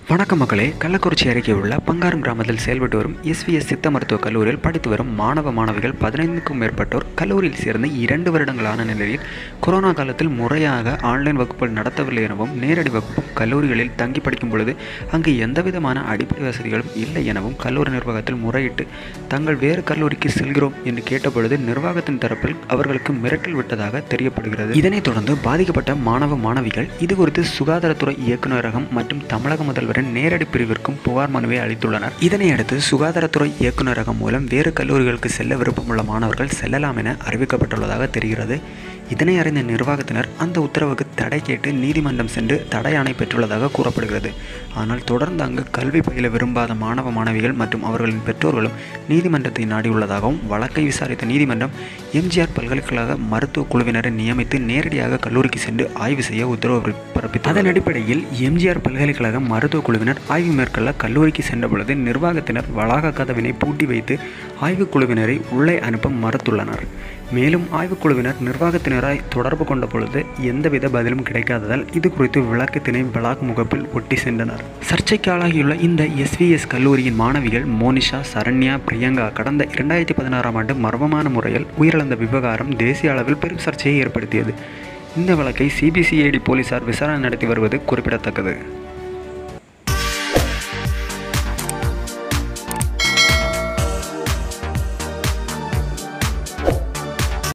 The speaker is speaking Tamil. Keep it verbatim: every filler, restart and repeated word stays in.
வணக்கம் மக்களே, கள்ளக்குறிச்சி அருகே உள்ள பங்காரம் கிராமத்தில் செயல்பட்டு வரும் எஸ்விஎஸ் சித்த மருத்துவக் கல்லூரியில் படித்து வரும் மாணவ மாணவிகள் பதினைந்துக்கும் மேற்பட்டோர் கல்லூரியில் சேர்ந்து இரண்டு வருடங்களான நிலையில் கொரோனா காலத்தில் முறையாக ஆன்லைன் வகுப்புகள் நடத்தவில்லை எனவும் நேரடி வகுப்பும் கல்லூரிகளில் தங்கி படிக்கும் பொழுது அங்கு எந்தவிதமான அடிப்படை வசதிகளும் இல்லை எனவும் கல்லூரி நிர்வாகத்தில் முறையிட்டு தாங்கள் வேறு கல்லூரிக்கு செல்கிறோம் என்று கேட்டபொழுது நிர்வாகத்தின் தரப்பில் அவர்களுக்கு மிரட்டல் விட்டதாக தெரியப்படுகிறது. இதனைத் தொடர்ந்து பாதிக்கப்பட்ட மாணவ மாணவிகள் இதுகுறித்து சுகாதாரத்துறை இயக்குநரகம் மற்றும் தமிழக முதல்வர் நேரடி பிரிவிற்கும் புகார் மனுவை அளித்துள்ளனர். இதனையடுத்து சுகாதாரத்துறை இயக்குநரகம் மூலம் வேறு கல்லூரிகளுக்கு செல்ல விருப்பமுள்ள மாணவர்கள் செல்லலாம் என அறிவிக்கப்பட்டுள்ளதாக தெரிகிறது. இதனை அறிந்த நிர்வாகத்தினர் அந்த உத்தரவுக்கு தடை கேட்டு நீதிமன்றம் சென்று தடை ஆணை பெற்றுள்ளதாக கூறப்படுகிறது. ஆனால் தொடர்ந்து அங்கு கல்வி பயில விரும்பாத மாணவ மாணவிகள் மற்றும் அவர்களின் பெற்றோர்களும் நீதிமன்றத்தை நாடியுள்ளதாகவும் வழக்கை விசாரித்த நீதிமன்றம் எம்ஜிஆர் பல்கலைக்கழக மருத்துவ குழுவினரை நியமித்து நேரடியாக கல்லூரிக்கு சென்று ஆய்வு செய்ய உத்தரவு பிறப்பித்தது. அதன் அடிப்படையில் எம்ஜிஆர் பல்கலைக்கழக மருத்துவ குழுவினர் ஆய்வு மேற்கொள்ள கல்லூரிக்கு சென்ற பொழுது நிர்வாகத்தினர் வளாக கதவினை பூட்டி வைத்து ஆய்வுக்குழுவினரை உள்ளே அனுப்ப மறுத்துள்ளனர். மேலும் ஆய்வுக்குழுவினர் நிர்வாகத்தினராய் தொடர்பு கொண்ட பொழுது எந்தவித பதிலும் கிடைக்காததால் இது குறித்து விளக்கத்தினை வளாக முகப்பில் ஒட்டி சென்றனர். சர்ச்சைக்கு ஆளாகியுள்ள இந்த எஸ்விஎஸ் கல்லூரியின் மாணவிகள் மோனிஷா, சரண்யா, பிரியங்கா கடந்த இரண்டாயிரத்தி பதினாறாம் ஆண்டு மர்மமான முறையில் உயிரிழந்த விவகாரம் தேசிய அளவில் பெரும் சர்ச்சையை ஏற்படுத்தியது. இந்த வழக்கை சிபிசிஐடி போலீசார் விசாரணை நடத்தி வருவது குறிப்பிடத்தக்கது.